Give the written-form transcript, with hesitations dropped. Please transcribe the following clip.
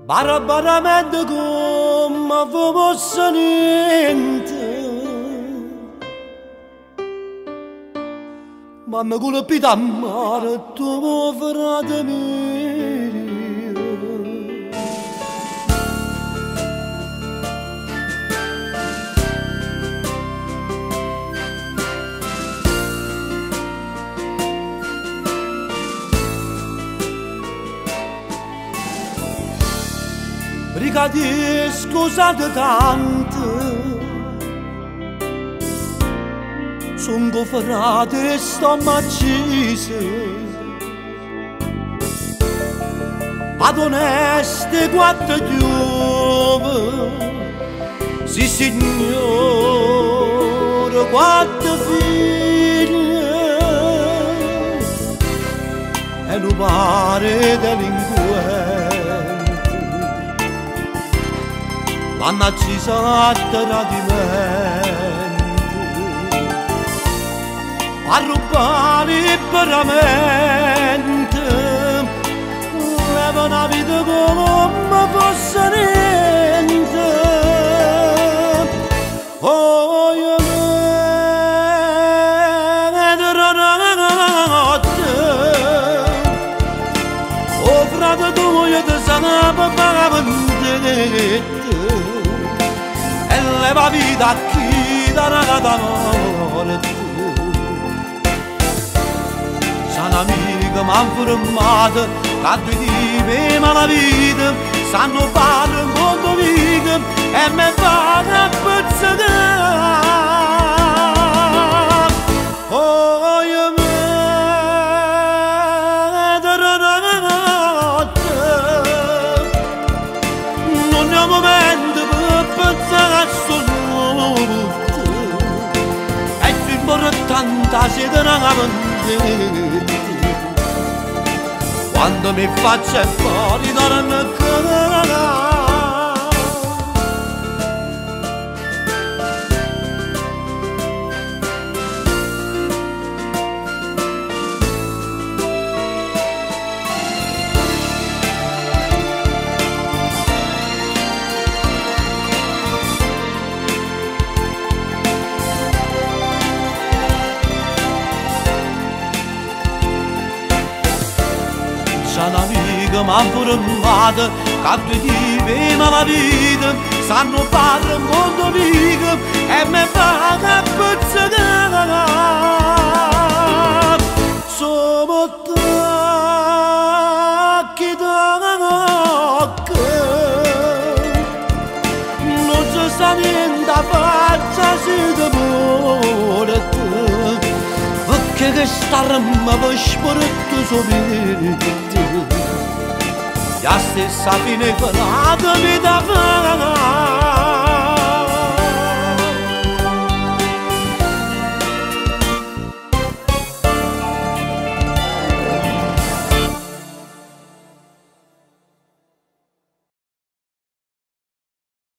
Barabaramente come fosse niente, ma mi colpita a mare tuo frate mio. Brigadier, scusate tanto, son goffrate e sto macise, ad oneste quattro giove, sì signore, quattro figlie, e lo pare delinquente. L'hanno accisa a tradimento, a rubare liberamente, leva una vita come fosse niente. Oh, io notte, oh frate tu io ti sanava pagamente, e leva vita a chi darà da morte. Sono amiche m'han formato, che due tipi ma la vita, sanno fare un mondo vivo e mi fanno a pezzare. Oh, io non è un momento per pensare a solamente, e più importante siete una mente. Quando mi faccio fuori da una cara, sono amiche m'han formato, che due tipi ma la vita, sanno fare un mondo vivo e mi fanno a pezzare. Sono tacchi d'occhio, non si sa niente a faccia si demorate, che starma per sporto sopite, la stessa fine farà mi da fare.